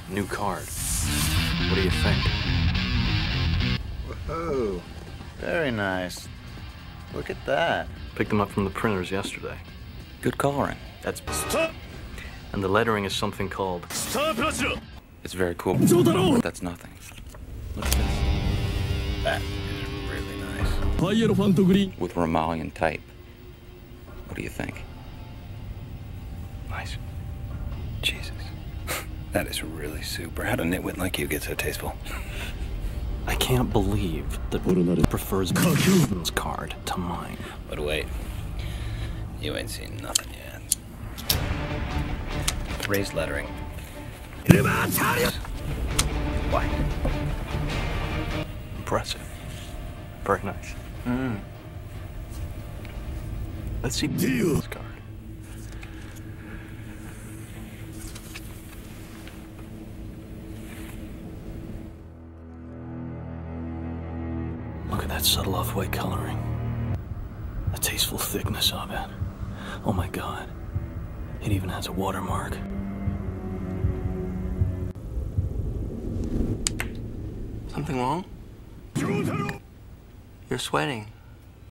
New card. What do you think? Whoa. Very nice. Look at that. Picked them up from the printers yesterday. Good coloring. That's... Stop! And the lettering is something called... Stop! It's very cool. Jotaro! But that's nothing. Look at this. That is really nice. With Romalian type. What do you think? Nice. Jesus. That is really super. How'd a nitwit like you get so tasteful? I can't believe that prefers Kaku's card to mine. But wait. You ain't seen nothing yet. Raised lettering. Why? Impressive. Very nice. Let's see this card. Look at that subtle off-white coloring. The tasteful thickness of it. Oh my God. It even has a watermark. Something wrong? You're sweating.